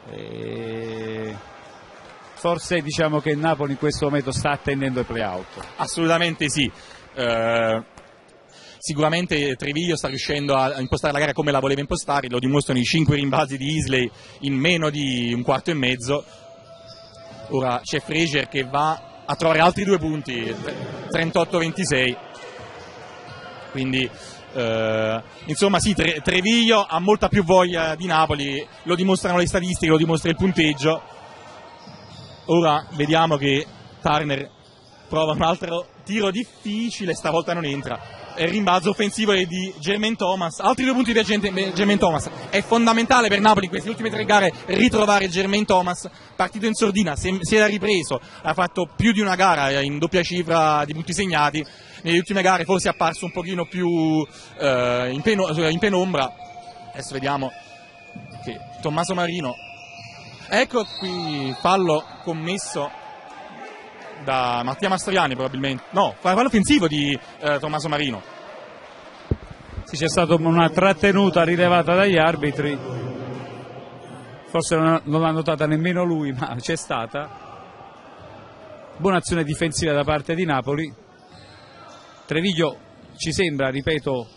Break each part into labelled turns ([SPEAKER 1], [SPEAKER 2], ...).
[SPEAKER 1] Forse diciamo che il Napoli in questo momento sta attendendo i play-out.
[SPEAKER 2] Assolutamente sì. Sicuramente Treviglio sta riuscendo a impostare la gara come la voleva impostare, lo dimostrano i 5 rimbalzi di Isley in meno di un quarto e mezzo. Ora c'è Fraser che va a trovare altri 2 punti, 38-26. Quindi insomma sì, Treviglio ha molta più voglia di Napoli, lo dimostrano le statistiche, lo dimostra il punteggio. Ora vediamo che Turner prova un altro tiro difficile, stavolta non entra. Il rimbalzo offensivo è di Jermaine Thomas, altri 2 punti di Jermaine Thomas. È fondamentale per Napoli in queste ultime 3 gare ritrovare Jermaine Thomas, partito in sordina, si era ripreso, ha fatto più di una gara in doppia cifra di punti segnati. Nelle ultime gare forse è apparso un pochino più in penombra. Adesso vediamo che Tommaso Marino, ecco qui fallo commesso da Mattia Mastroianni probabilmente, no, fallo offensivo di Tommaso Marino.
[SPEAKER 1] Sì, c'è stata una trattenuta rilevata dagli arbitri, forse non l'ha notata nemmeno lui, ma c'è stata. Buona azione difensiva da parte di Napoli. Treviglio ci sembra, ripeto,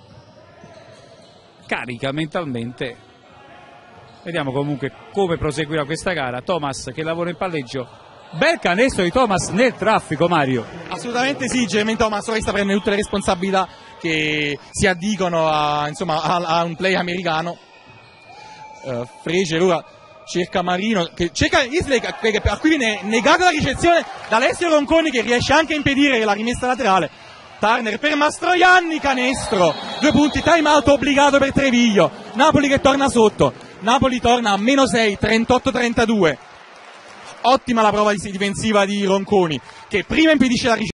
[SPEAKER 1] carica mentalmente. Vediamo comunque come proseguirà questa gara. Thomas che lavora in palleggio. Bel canestro di Thomas nel traffico, Mario.
[SPEAKER 2] Assolutamente sì, Jermaine Thomas ora sta prendendo tutte le responsabilità che si addicono a un play americano. Fraser ora cerca Marino, che cerca Isley, a cui viene negata la ricezione da Alessio Ronconi, che riesce anche a impedire la rimessa laterale. Turner per Mastroianni, canestro, 2 punti, time out obbligato per Treviglio. Napoli che torna sotto, Napoli torna a -6, 38-32. Ottima la prova difensiva di Ronconi, che prima impedisce la ricezione